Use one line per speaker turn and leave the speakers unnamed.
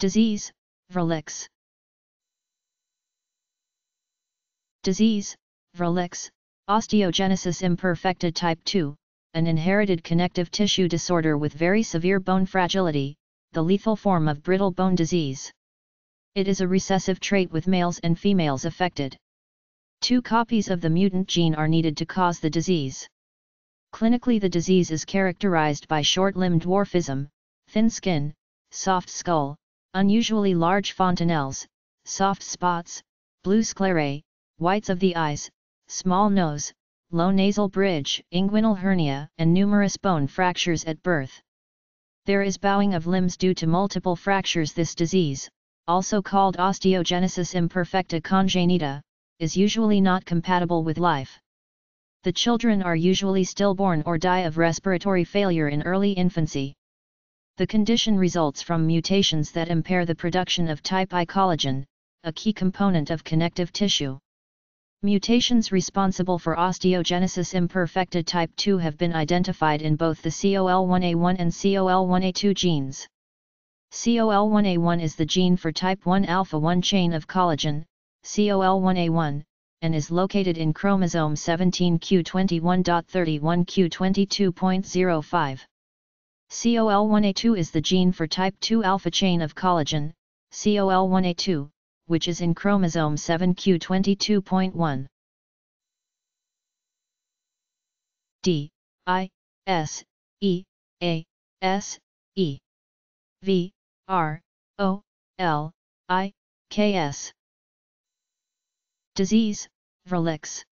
Disease, Vrelix. Disease, Vrelix, osteogenesis imperfecta type 2, an inherited connective tissue disorder with very severe bone fragility, the lethal form of brittle bone disease. It is a recessive trait with males and females affected. 2 copies of the mutant gene are needed to cause the disease. Clinically, the disease is characterized by short limb dwarfism, thin skin, soft skull, unusually large fontanelles, soft spots, blue sclerae, whites of the eyes, small nose, low nasal bridge, inguinal hernia, and numerous bone fractures at birth. There is bowing of limbs due to multiple fractures. This disease, also called osteogenesis imperfecta congenita, is usually not compatible with life. The children are usually stillborn or die of respiratory failure in early infancy. The condition results from mutations that impair the production of type I collagen, a key component of connective tissue. Mutations responsible for osteogenesis imperfecta type 2 have been identified in both the COL1A1 and COL1A2 genes. COL1A1 is the gene for type 1 alpha 1 chain of collagen, COL1A1, and is located in chromosome 17q21.31q22.05. COL1A2 is the gene for type 2 alpha chain of collagen, COL1A2, which is in chromosome 7q22.1. D, I, S, E, A, S, E, V, R, O, L, I, K, S. Disease, Vrelix.